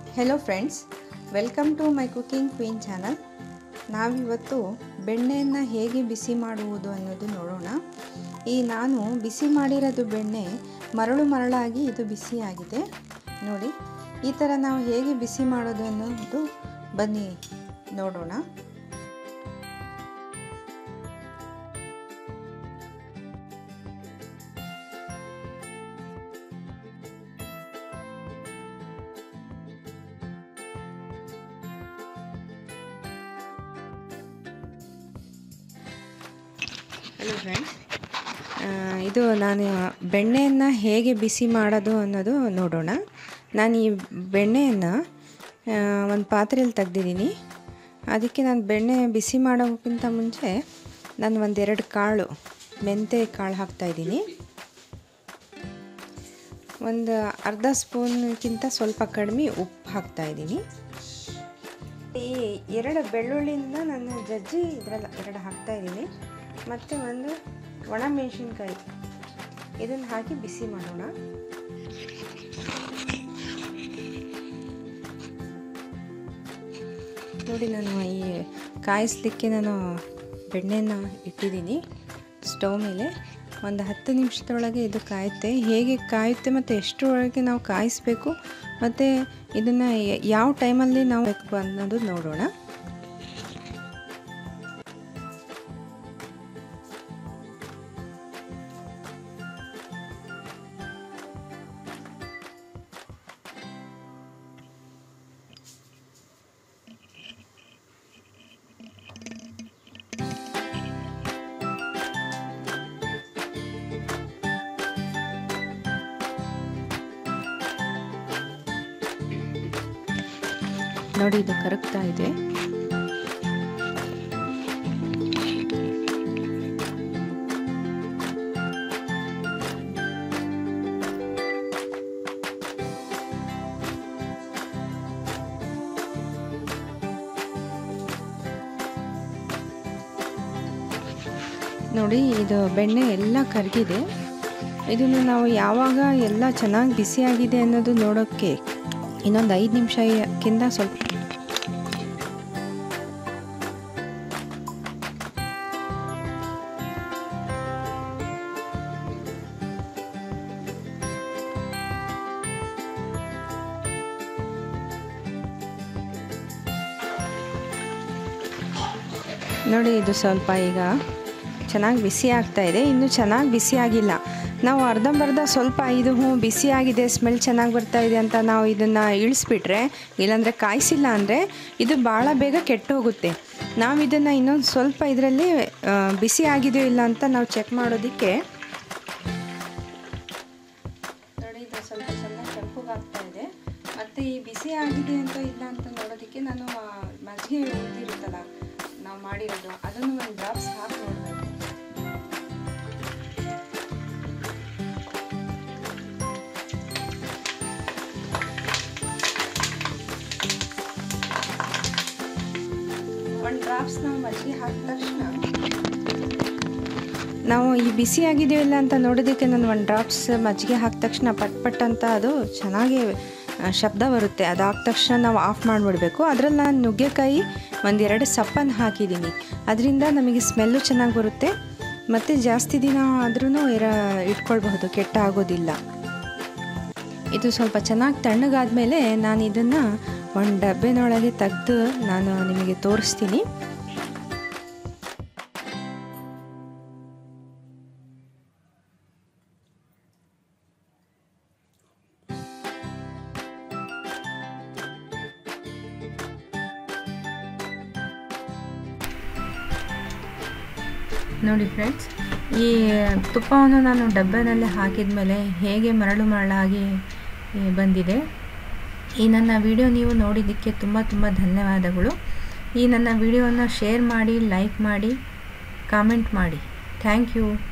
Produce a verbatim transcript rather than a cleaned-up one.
Hello friends, welcome to my cooking queen channel. ನಾವಿವತ್ತು ಬೆಣ್ಣೆಯನ್ನು ಹೇಗೆ ಬಿಸಿ ಮಾಡುವುದು ಅನ್ನೋದು ನೋಡೋಣ. ಈ ನಾನು ಬಿಸಿ ಮಾಡಿರೋದು ಬೆಣ್ಣೆ ಮರಳು ಮರಳಾಗಿ ಇದು ಬಿಸಿಯಾಗಿದೆ ನೋಡಿ. ಈ ಥರ ನಾವು ಹೇಗೆ ಬಿಸಿ ಮಾಡೋದು ಅನ್ನೋದು ಬನ್ನಿ ನೋಡೋಣ. ಹಲೋ ಫ್ರೆಂಡ್ಸ್, ಇದು ನಾನು ಬೆಣ್ಣೆಯನ್ನು ಹೇಗೆ ಬಿಸಿ ಮಾಡೋದು ಅನ್ನೋದು ನೋಡೋಣ. ನಾನು ಈ ಬೆಣ್ಣೆಯನ್ನು ಒಂದು ಪಾತ್ರೆಯಲ್ಲಿ ತೆಗ್ದಿದ್ದೀನಿ. ಅದಕ್ಕೆ ನಾನು ಬೆಣ್ಣೆ ಬಿಸಿ ಮಾಡೋಕ್ಕಿಂತ ಮುಂಚೆ ನಾನು ಒಂದೆರಡು ಕಾಳು ಮೆಂತ್ಯ ಕಾಳು ಹಾಕ್ತಾಯಿದ್ದೀನಿ. ಒಂದು ಅರ್ಧ ಸ್ಪೂನ್ಗಿಂತ ಸ್ವಲ್ಪ ಕಡಿಮೆ ಉಪ್ಪು ಹಾಕ್ತಾಯಿದ್ದೀನಿ. ಈ ಎರಡು ಬೆಳ್ಳುಳ್ಳಿಯಿಂದ ನಾನು ಜಜ್ಜಿ ಇದರಲ್ಲಿ ಎರಡು ಹಾಕ್ತಾಯಿದ್ದೀನಿ. ಮತ್ತು ಒಂದು ಒಣ ಮೆಣಸಿನ್ಕಾಯಿ ಇದನ್ನು ಹಾಕಿ ಬಿಸಿ ಮಾಡೋಣ. ನೋಡಿ, ನಾನು ಈ ಕಾಯಿಸಲಿಕ್ಕೆ ನಾನು ಬೆಣ್ಣೆನ ಇಟ್ಟಿದ್ದೀನಿ ಸ್ಟವ್ ಮೇಲೆ. ಒಂದು ಹತ್ತು ನಿಮಿಷದೊಳಗೆ ಇದು ಕಾಯುತ್ತೆ. ಹೇಗೆ ಕಾಯುತ್ತೆ ಮತ್ತು ಎಷ್ಟರೊಳಗೆ ನಾವು ಕಾಯಿಸಬೇಕು ಮತ್ತು ಇದನ್ನು ಯಾವ ಟೈಮಲ್ಲಿ ನಾವು ಬೇಕು ಅನ್ನೋದು ನೋಡೋಣ. ನೋಡಿ, ಇದು ಕರಗ್ತಾ ಇದೆ. ನೋಡಿ, ಇದು ಬೆಣ್ಣೆ ಎಲ್ಲ ಕರಗಿದೆ. ಇದನ್ನು ನಾವು ಯಾವಾಗ ಎಲ್ಲ ಚೆನ್ನಾಗಿ ಬಿಸಿಯಾಗಿದೆ ಅನ್ನೋದು ನೋಡೋಕ್ಕೆ ಇನ್ನೊಂದು ಐದು ನಿಮಿಷಕ್ಕಿಂತ ಸ್ವಲ್ಪ ನೋಡಿ, ಇದು ಸ್ವಲ್ಪ ಈಗ ಚೆನ್ನಾಗಿ ಬಿಸಿ ಆಗ್ತಾ ಇದೆ. ಇನ್ನೂ ಚೆನ್ನಾಗಿ ಬಿಸಿ ಆಗಿಲ್ಲ. ನಾವು ಅರ್ಧಂಬರ್ಧ ಸ್ವಲ್ಪ ಇದು ಹ್ಞೂ ಬಿಸಿಯಾಗಿದೆ, ಸ್ಮೆಲ್ ಚೆನ್ನಾಗಿ ಬರ್ತಾ ಇದೆ ಅಂತ ನಾವು ಇದನ್ನು ಇಳಿಸ್ಬಿಟ್ರೆ, ಇಲ್ಲಾಂದರೆ ಕಾಯಿಸಿಲ್ಲ ಅಂದರೆ ಇದು ಭಾಳ ಬೇಗ ಕೆಟ್ಟು ಹೋಗುತ್ತೆ. ನಾವು ಇದನ್ನು ಇನ್ನೊಂದು ಸ್ವಲ್ಪ ಇದರಲ್ಲಿ ಬಿಸಿ ಆಗಿದೆಯೋ ಇಲ್ಲ ಅಂತ ನಾವು ಚೆಕ್ ಮಾಡೋದಕ್ಕೆ ನೋಡಿ, ಇದು ಸ್ವಲ್ಪ ಚೆನ್ನಾಗಿ ಕೆಂಪುಗಾಗ್ತಾ ಇದೆ. ಮತ್ತು ಈ ಬಿಸಿ ಆಗಿದೆ ಅಂತ ಇಲ್ಲ ಅಂತ ನೋಡೋದಕ್ಕೆ ನಾನು ಮಜ್ಜಿಗೆ ಉಳಿದಿರುತ್ತಲ್ಲ ನಾವು ಮಾಡಿರೋದು, ಅದನ್ನು ಒಂದು ಡ್ರಾಪ್ಸ್ ಹಾಕಿ ನೋಡಬೇಕು. ಒಂದು ಡ್ರಾಪ್ಸ್ ನಾವು ಮಜ್ಜಿಗೆ ಹಾಕಿದ ತಕ್ಷಣ ನಾವು ಈ ಬಿಸಿಯಾಗಿದೆಯೋ ಇಲ್ಲ ಅಂತ ನೋಡೋದಕ್ಕೆ ನಾನು ಒಂದು ಡ್ರಾಪ್ಸ್ ಮಜ್ಜಿಗೆ ಹಾಕಿದ ತಕ್ಷಣ ಪಟ್ ಪಟ್ ಅಂತ ಅದು ಚೆನ್ನಾಗಿ ಶಬ್ದ ಬರುತ್ತೆ. ಅದಾದ ತಕ್ಷಣ ನಾವು ಆಫ್ ಮಾಡಿಬಿಡ್ಬೇಕು. ಅದರಲ್ಲಿ ನಾನು ನುಗ್ಗೆಕಾಯಿ ಒಂದೆರಡು ಸಪ್ಪನ್ನು ಹಾಕಿದ್ದೀನಿ. ಅದರಿಂದ ನಮಗೆ ಸ್ಮೆಲ್ಲು ಚೆನ್ನಾಗಿ ಬರುತ್ತೆ ಮತ್ತು ಜಾಸ್ತಿ ದಿನ ಆದ್ರೂ ಇರ ಇಟ್ಕೊಳ್ಬಹುದು, ಕೆಟ್ಟ ಆಗೋದಿಲ್ಲ. ಇದು ಸ್ವಲ್ಪ ಚೆನ್ನಾಗಿ ತಣ್ಣಗಾದ್ಮೇಲೆ ನಾನು ಇದನ್ನು ಒಂದು ಡಬ್ಬಿನೊಳಗೆ ತೆಗೆದು ನಾನು ನಿಮಗೆ ತೋರಿಸ್ತೀನಿ. ನೋಡಿ ಫ್ರೆಂಡ್ಸ್, ಈ ತುಪ್ಪವನ್ನು ನಾನು ಡಬ್ಬದಲ್ಲಿ ಹಾಕಿದ ಮೇಲೆ ಹೇಗೆ ಮರಳು ಮರಳಾಗಿ ಬಂದಿದೆ. ಈ ನನ್ನ ವಿಡಿಯೋ ನೀವು ನೋಡಿದ್ದಕ್ಕೆ ತುಂಬ ತುಂಬ ಧನ್ಯವಾದಗಳು. ಈ ನನ್ನ ವಿಡಿಯೋನ ಶೇರ್ ಮಾಡಿ, ಲೈಕ್ ಮಾಡಿ, ಕಾಮೆಂಟ್ ಮಾಡಿ. Thank you.